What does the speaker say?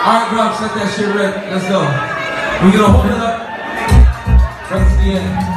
Alright, Grub, set that shit ready. Let's go. We're gonna hold it up right to the end.